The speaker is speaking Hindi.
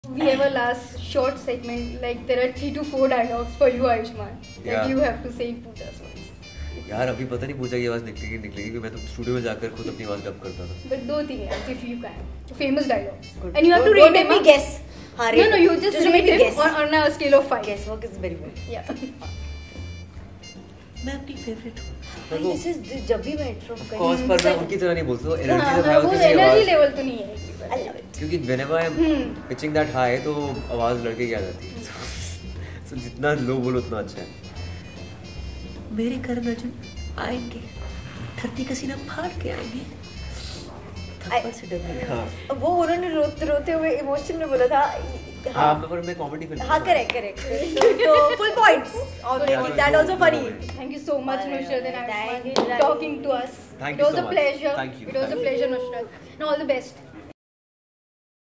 We have a last short segment. Like there are 3 to 4 dialogues for you, Ayushmann. That you have to say in Pooja's voice. यार अभी पता नहीं पूजा की आवाज निकलेगी क्योंकि मैं तो स्टूडियो में जाकर खुद अपनी आवाज डब करता था. But 2-3 यार, if you can. Famous dialogues. And you have to rate them. Guess. No, you just rate them on a scale of 5. Guess work is very good. Yeah. मैं अपनी फेवरेट हूँ. This is जब भी मैं intro Of course, पर मैं उनकी तरह नहीं बोलता हूँ. एनर्जी जब हाई वो होती है एनर्जी लेवल तो नहीं है. I love it. क्योंकि whenever I'm pitching that high तो आवाज लड़के की आ जाती है. So जितना लो बोलो उतना अच्छा है. मेरे करण अर्जुन आएंगे, धरती का सीना फाड़ के आएंगे. वो उन्होंने रोते हुए इमोशन में बोला था. हाँ, पर मैं कॉमेडी फिल्म. हाँ, correct. तो full points on making that also funny. Thank you so much, Nusrat, and Thank Ayushmann, you, talking to us. Thank it you was so a much. pleasure. Thank you. It was a pleasure, Nusrat. And all the best.